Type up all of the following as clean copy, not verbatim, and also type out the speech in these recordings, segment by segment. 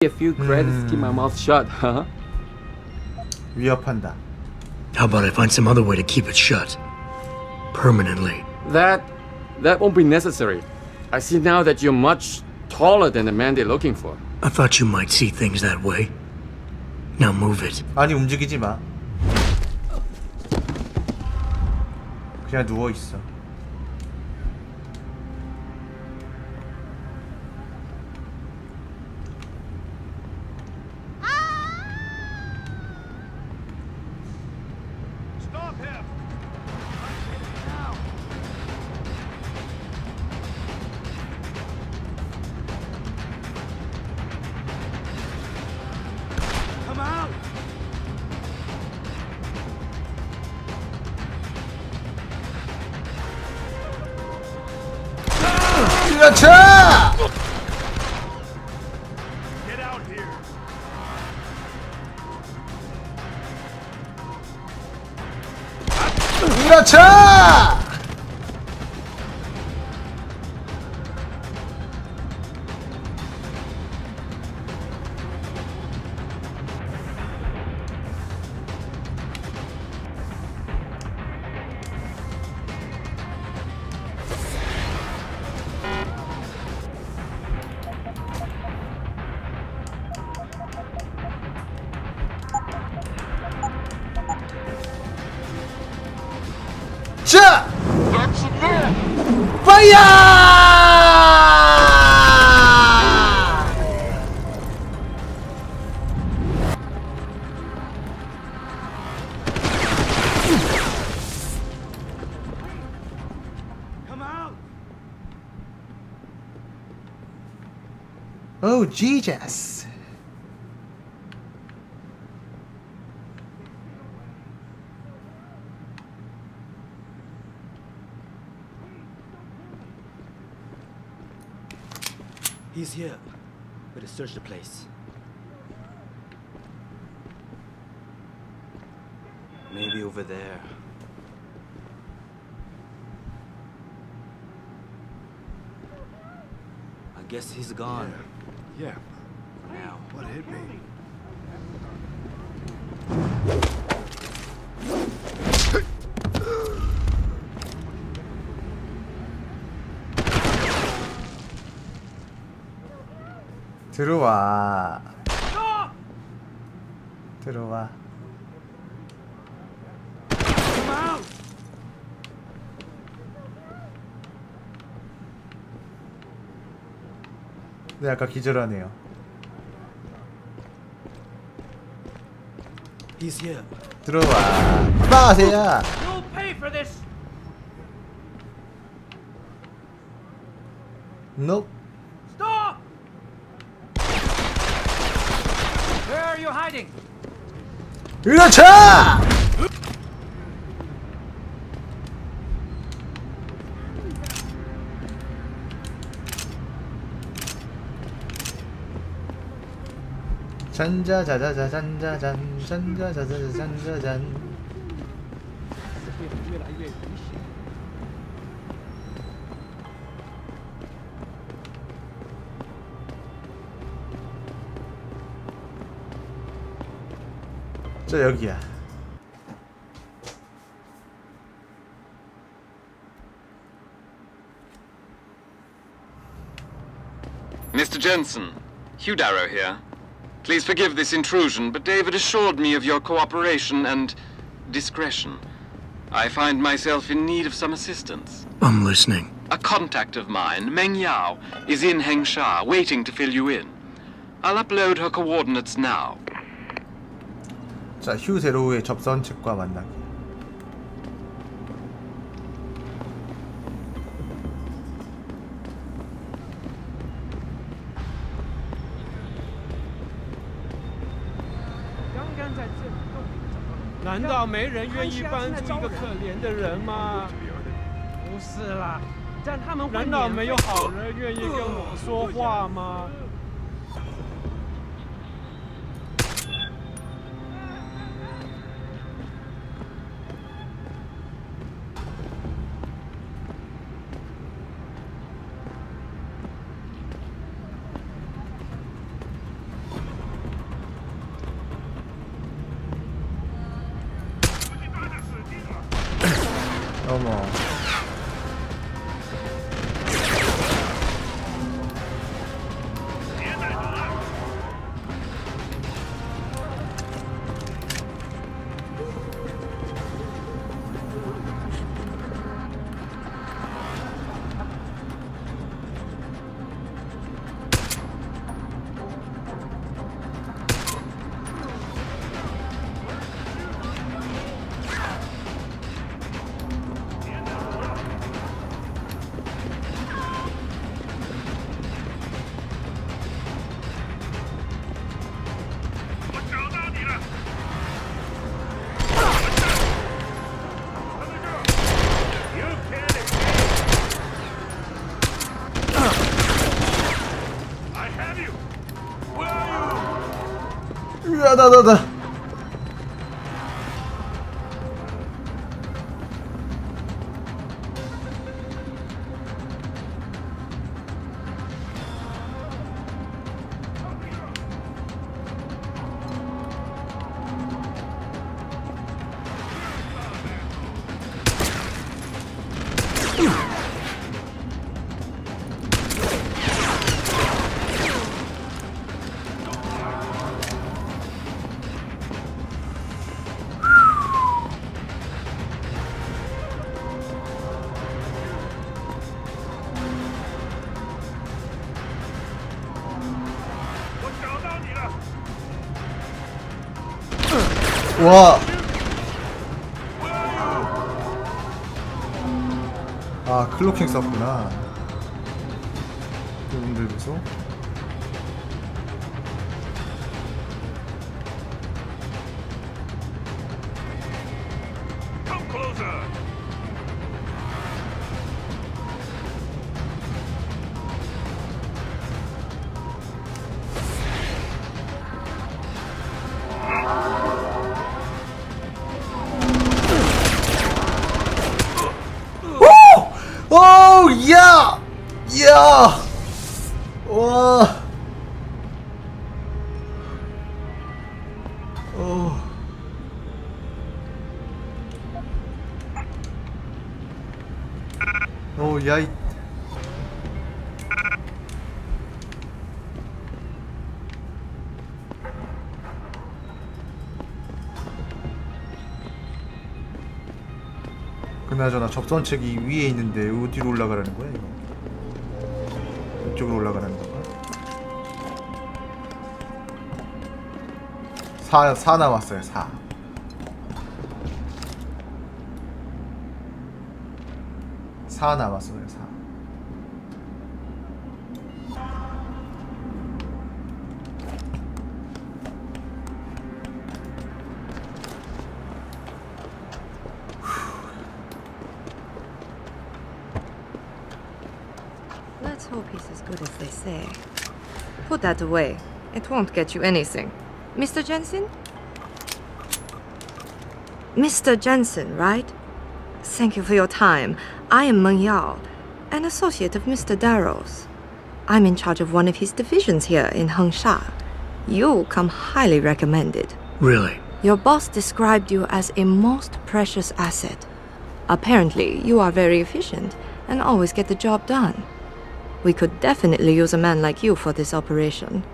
A few credits keep my mouth shut, huh? 위협한다. How about I find some other way to keep it shut? Permanently. That won't be necessary. I see now that you're much taller than the man they're looking for. I thought you might see things that way. Now move it. 아니 움직이지 마. 그냥 누워 있어. 그렇죠! 그렇죠! 자! 파이어! Oh, Jesus. He's here. Better search the place. Maybe over there. I guess he's gone. Yeah. For now. What hit me? 들어와. 들어와. 네, 아까 기절하네요. He's here. 들어와. 빠세야. You'll pay for this. Nope. Stop! Where are you hiding? 그렇죠! 잔자자자자 잔자잔 잔자자자자 잔자잔 越来越危险。 저 여기야. Mr. Jensen, Hugh Darrow here. Please forgive this intrusion, but David assured me of your cooperation and discretion. I find myself in need of some assistance. I'm listening. A contact of mine, Meng Yao, is in Hengsha, waiting to fill you in. I'll upload her coordinates now. 자, 휴 제로우의 접선 측과 만나기. 难道没人愿意帮助一个可怜的人吗？不是啦，这样他们难道没有好人愿意跟我说话吗？ 어머. 야, 나. 와. 아, 클로킹 썼구나. 이분들도. 오, 야! 야! 와. 오, 야, 이. 그나저나 접선책이 위에 있는데 어디로 올라가라는 거야 이거? 이쪽으로 올라가라는 건가? 4 남았어요. 4. 4 남았어요. 4. Let's hope he's as good as they say. Put that away. It won't get you anything. Mr. Jensen? Mr. Jensen, right? Thank you for your time. I am Meng Yao, an associate of Mr. Darrow's. I'm in charge of one of his divisions here in Hengsha. You come highly recommended. Really? Your boss described you as a most precious asset. Apparently, you are very efficient and always get the job done. We could definitely use a man like you for this operation.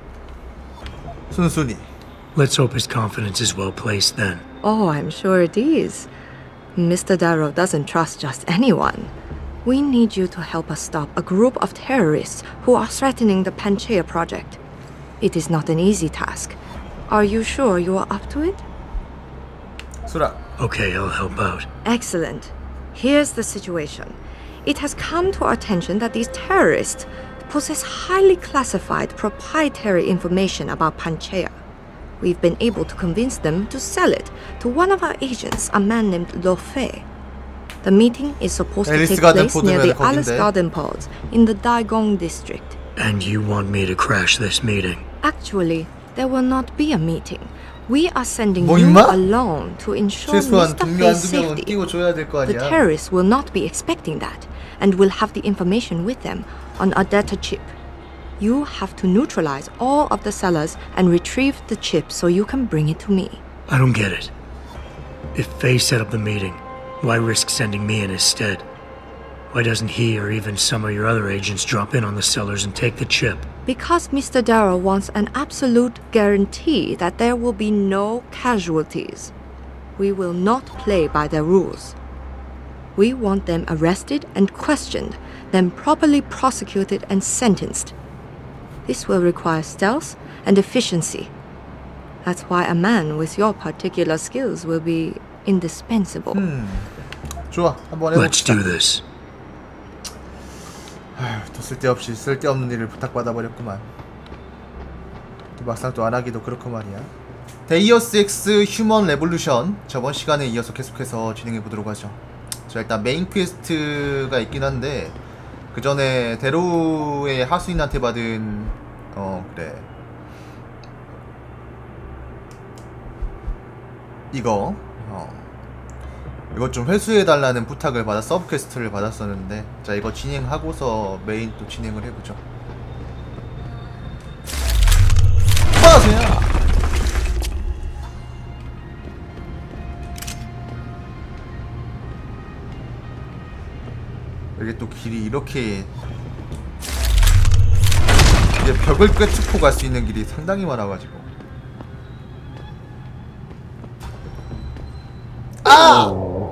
순순히. Let's hope his confidence is well placed then. Oh, I'm sure it is. Mr. Darrow doesn't trust just anyone. We need you to help us stop a group of terrorists who are threatening the Panchaea project. It is not an easy task. Are you sure you are up to it? 수락. Okay, I'll help out. Excellent. Here's the situation. It has come to our attention that these terrorists possess highly classified proprietary information about Panchaea. We've been able to convince them to sell it to one of our agents, a man named Lo Fei. The meeting is supposed to take place near the Alice Garden Pods in the Daigong district. And you want me to crash this meeting? Actually, there will not be a meeting. We are sending 뭐, you 임마? alone to ensure 최소한 Mr. 한 Fei's 두 명은 safety. 띄워줘야 될 거 The 아니야. terrorists will not be expecting that, and will have the information with them on a data chip. You have to neutralize all of the sellers and retrieve the chip so you can bring it to me. I don't get it. If Faye set up the meeting, Why risk sending me in his stead? Why doesn't he or even some of your other agents drop in on the cellars and take the chip? Because Mr. Darrow wants an absolute guarantee that there will be no casualties. We will not play by their rules. We want them arrested and questioned, then properly prosecuted and sentenced. This will require stealth and efficiency. That's why a man with your particular skills will be indispensable. 좋아, 한번 Let's 해봅시다. do this. 아휴, 또 쓸데없이 쓸데없는 일을 부탁받아 버렸구만. 막상 또 안 하기도 그렇고 말이야. 데이어스 엑스 휴먼 레볼루션 저번 시간에 이어서 계속해서 진행해 보도록 하죠. 자, 일단 메인 퀘스트가 있긴 한데 그 전에 데로의 하수인한테 받은 그래 이거 좀 회수해달라는 부탁을 받아 서브 퀘스트를 받았었는데, 자 이거 진행하고서 메인 또 진행을 해보죠. 빠세요. 이게 또 길이 이렇게 이제 벽을 꿰뚫고 갈 수 있는 길이 상당히 많아가지고. 아!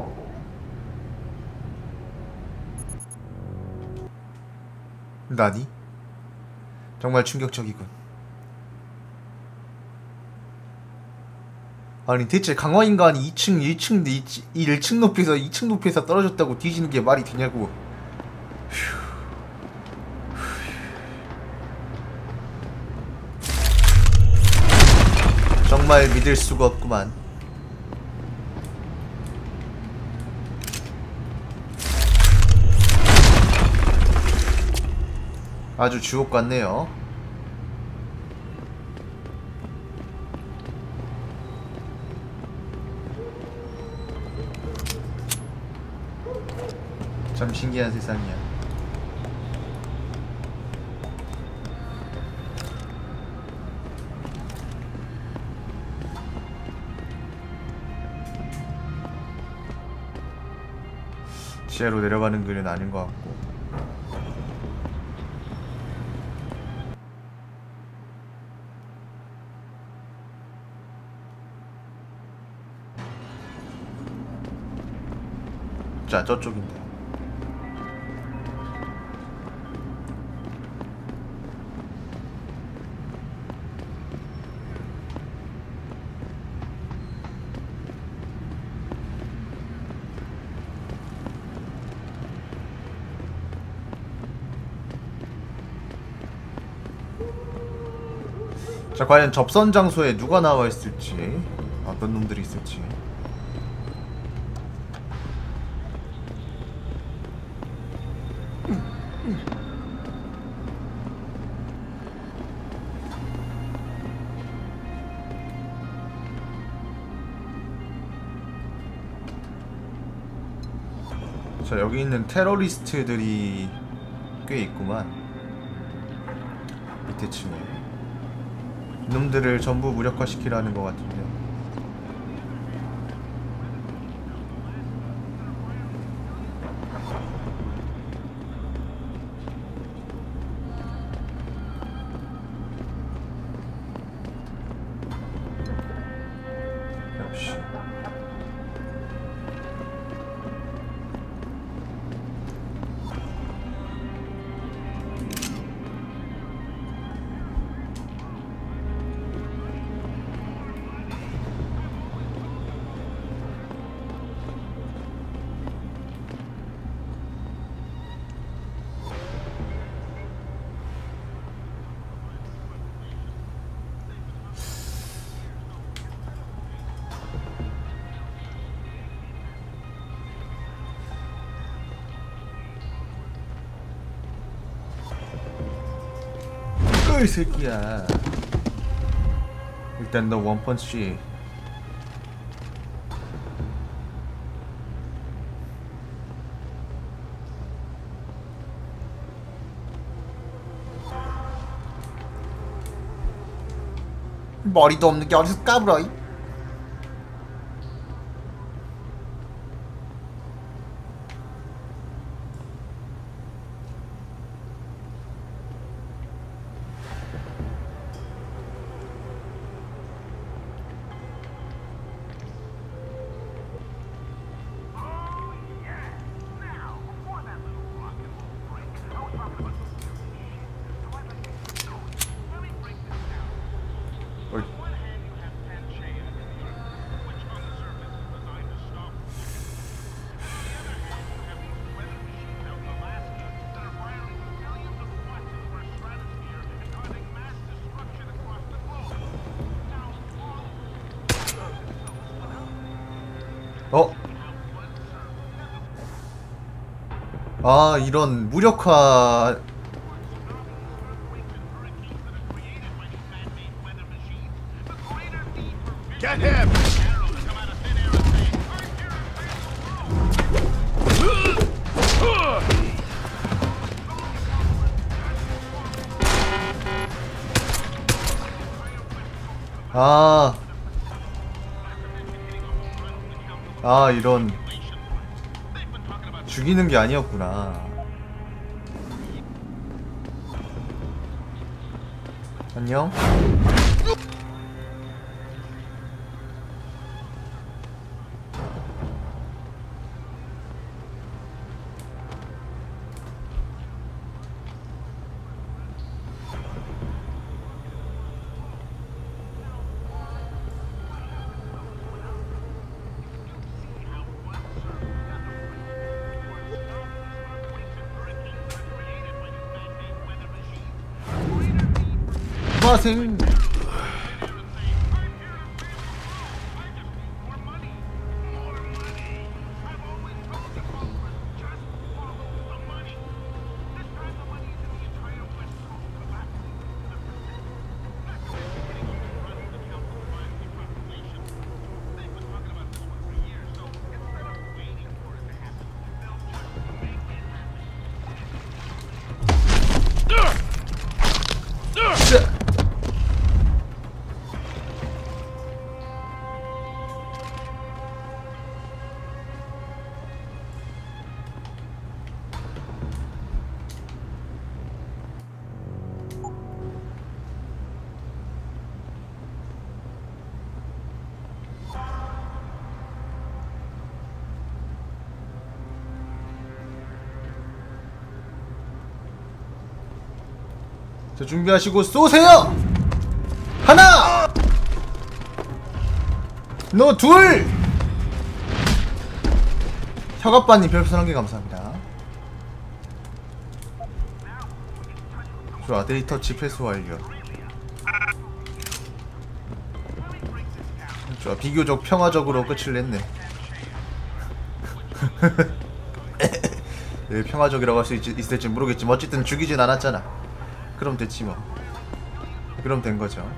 나니? 정말 충격적이군. 아니 대체 강화인간이 1층 높이에서 떨어졌다고 뒤지는 게 말이 되냐고. 정말 믿을 수가 없구만. 아주 주옥 같네요. 참 신기한 세상이야. 지하로 내려가는 길은 아닌 것 같고. 자, 저쪽인데. 자, 과연 접선 장소에 누가 나와 있을지, 어떤 놈들이 있을지. 자, 여기 있는 테러리스트들이 꽤 있구만. 밑에 층에 이놈들을 전부 무력화시키라는 것 같은데요. 역시 이 새끼야. 일단 너 원펀치. 머리도 없는 게 어디서 까불어. 아, 이런 무력화. Get him! 이런 죽이는 게 아니었구나. 안녕. 마생. 자, 준비하시고 쏘세요! 하나! 너 둘! 혁아빠님 별풍선 1개 감사합니다. 좋아, 데이터 칩 회수 완료. 좋아, 비교적 평화적으로 끝을 냈네. 왜 평화적이라고 할 수 있을지 모르겠지만 어쨌든 죽이진 않았잖아. 그럼 됐지 뭐. 그럼 된 거죠.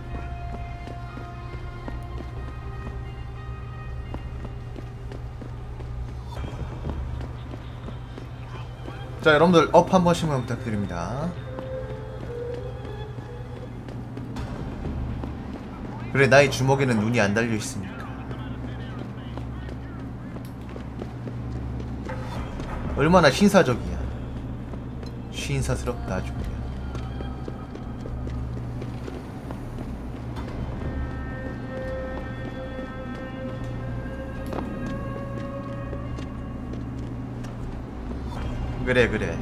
자, 여러분들 업 한 번씩만 부탁드립니다. 그래, 나의 주먹에는 눈이 안 달려 있으니까. 얼마나 신사적이야. 신사스럽다 아주 그냥. 그래.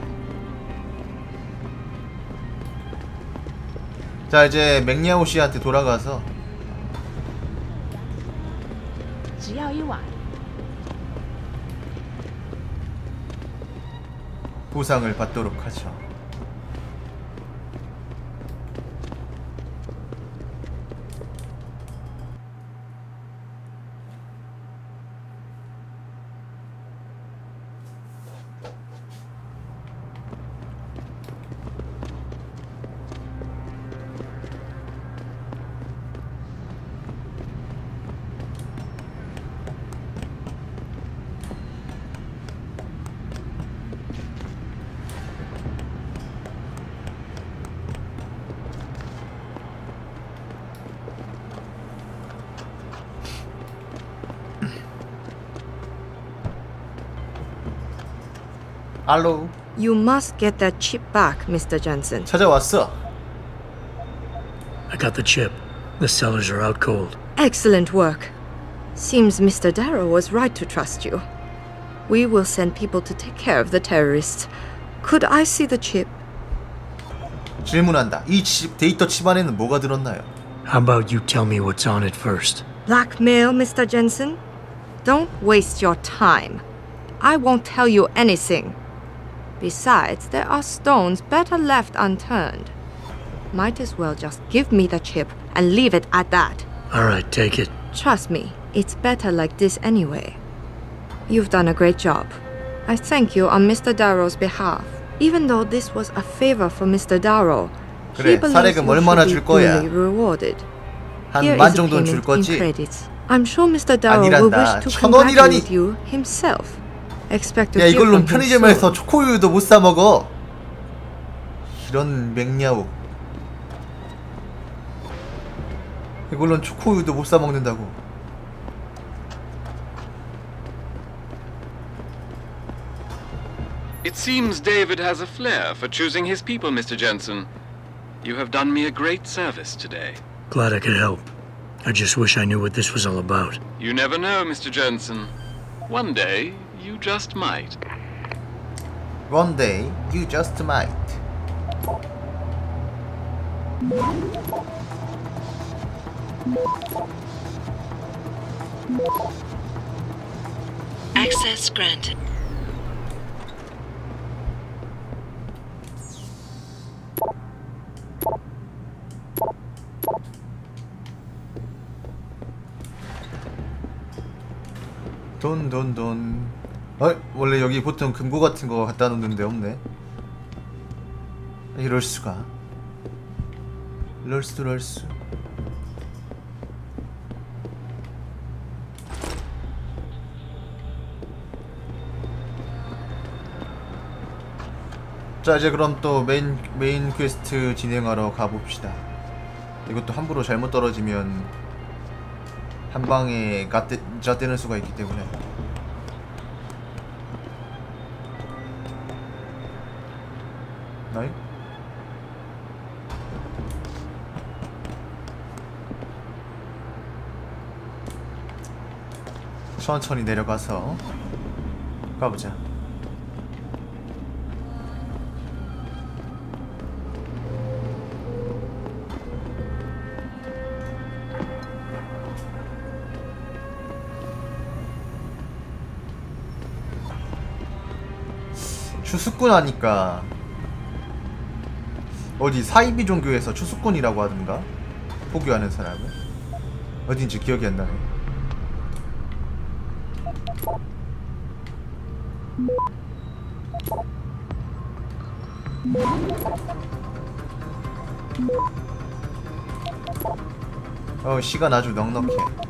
자, 이제 맥리아오 씨한테 돌아가서 보상을 받도록 하죠. 알로. You must get that chip back, Mr. Jensen. 찾아왔어. I got the chip. The cellars are out cold. Excellent work. Seems Mr. Darrow was right to trust you. We will send people to take care of the terrorists. Could I see the chip? 질문한다. 이 데이터 칩 안에는 뭐가 들었나요? How about you tell me what's on it first? Blackmail, Mr. Jensen? Don't waste your time. I won't tell you anything. Besides, there are stones better left unturned. Might as well just give me the chip and leave it at that. All right, take it. Trust me, it's better like this anyway. You've done a great job. I thank you on Mr. Darrow's behalf. Even though this was a favor for Mr. Darrow, he 그래, believes 사례금 you 얼마나 should 줄 be 거야? duly rewarded. 한 Here 만 is a 정도는 줄 payment in 거지? credits. I'm sure Mr. Darrow will 아니란다. wish to 1,000원이라니! congratulate you himself. Expect to 야, hear 이걸로 from him 편의점에서 soon. 초코우유도 못 사 먹어. 이런 맹냐우. 이걸로는 초코우유도 못 사 먹는다고. It seems David has a flair for choosing his people, Mr. Jensen. You have done me a great service today. Glad I could help. I just wish I knew what this was all about. You never know, Mr. Jensen. One day, you just might. One day, you just might. Access granted. 돈. 원래 여기 보통 금고 같은 거 갖다 놓는데 없네. 이럴 수가. 이럴 수. 자, 이제 그럼 또 메인 퀘스트 진행하러 가봅시다. 이것도 함부로 잘못 떨어지면 한 방에 잣대는 수가 있기 때문에. 나이? 천천히 내려가서 가보자. 추수꾼 하니까 어디 사이비 종교에서 추수꾼이라고 하던가? 포교하는 사람을? 어딘지 기억이 안 나네. 시간 아주 넉넉해.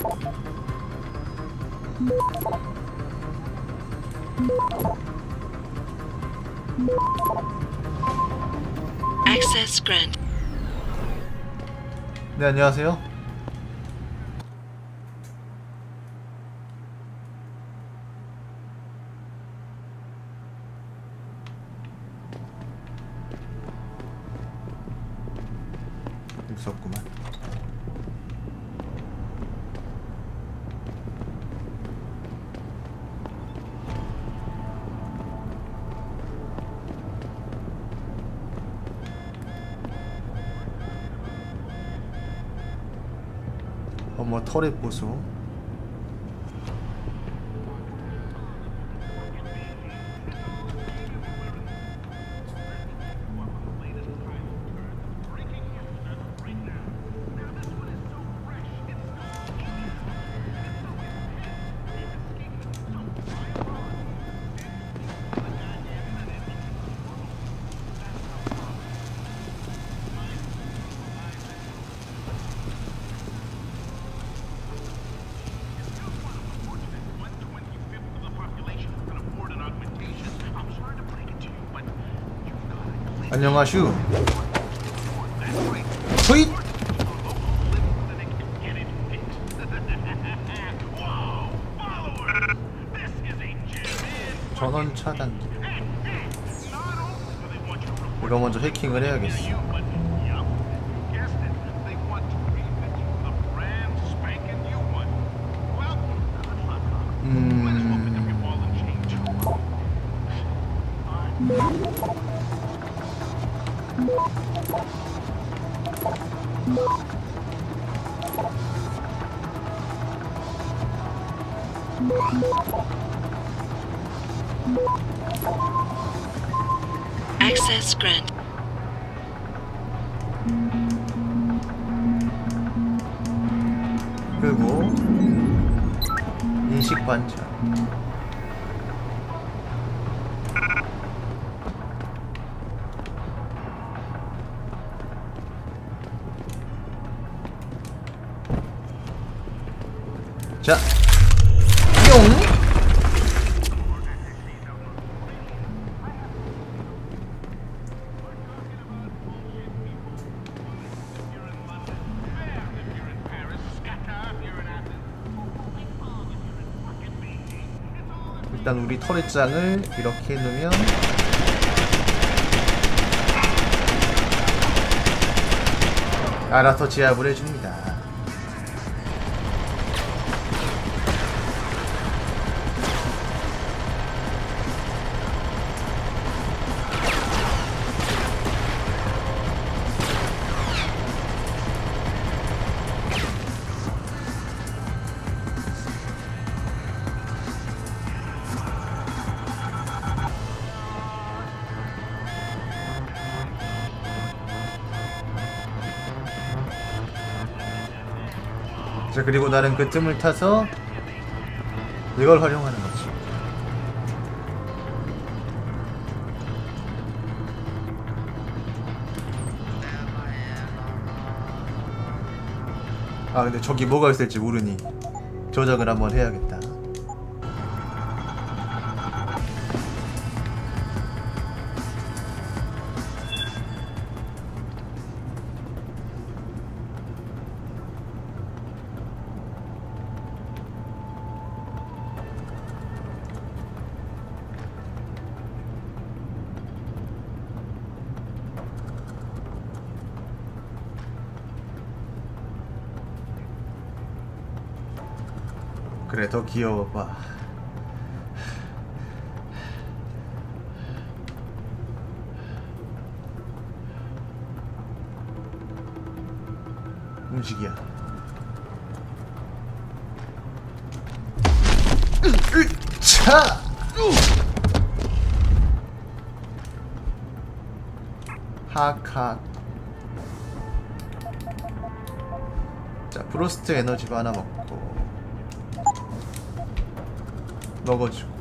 Access granted. 네, 안녕하세요. 무섭구만. 어머, 털에 보소. 안녕하슈. 호잇! 전원 차단. 이거 먼저 해킹을 해야겠어. Access granted. 그리고 인식 관찰. 자, 뿅. 일단 우리 터렛장을 이렇게 해놓으면 알아서 제압을 해줍니다. 자, 그리고 나는 그 틈을 타서 이걸 활용하는 거지. 아, 근데 저기 뭐가 있을지 모르니 조작을 한번 해야겠다. 그래, 더 귀여워봐. 움직여. 차! 하카. 자, 프로스트 에너지바 하나 먹고 먹어주고.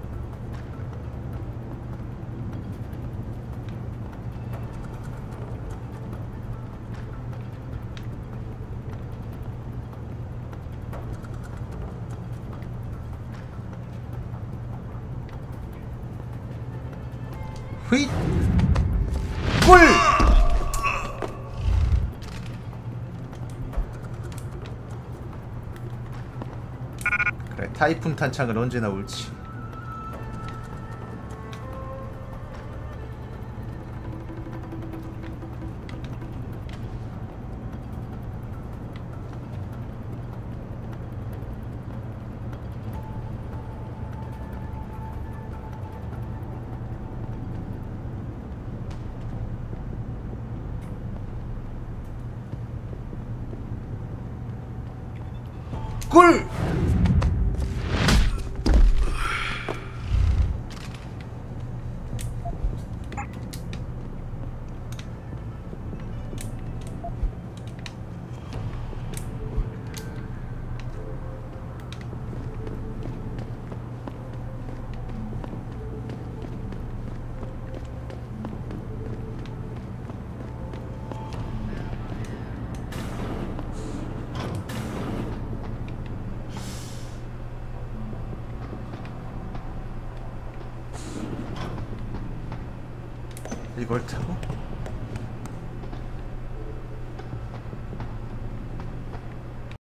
휘잇! 꿀! 그래, 타이푼 탄창은 언제 나올지. 꿀! 이걸 타고